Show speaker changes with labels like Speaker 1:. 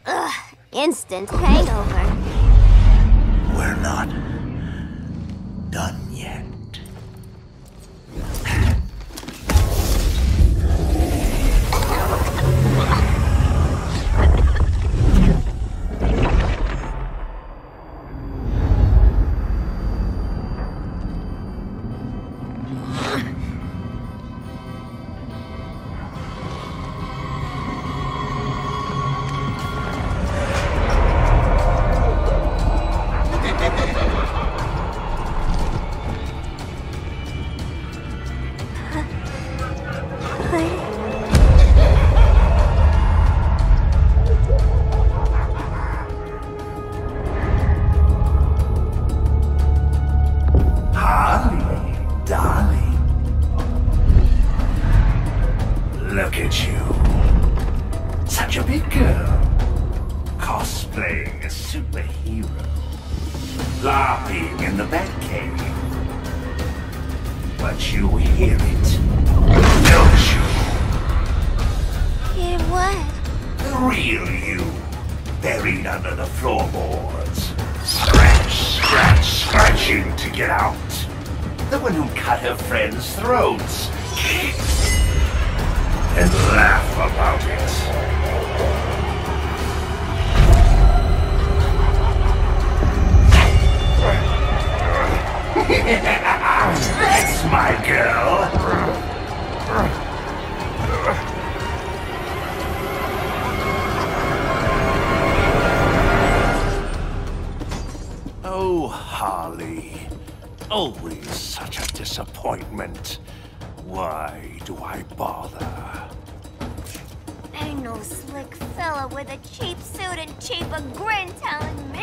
Speaker 1: Ugh, instant hangover.
Speaker 2: We're not done yet. Look at you. Such a big girl. Cosplaying a superhero. Laughing in the Batcave. But you hear it, don't you?
Speaker 1: Hear what?
Speaker 2: The real you. Buried under the floorboards. Scratch, scratch, scratching to get out. The one who cut her friends' throats. And laugh about it. That's my girl. Oh, Harley. Always such a disappointment. Why do I bother?
Speaker 1: Ain't no slick fella with a cheap suit and cheaper grin telling me.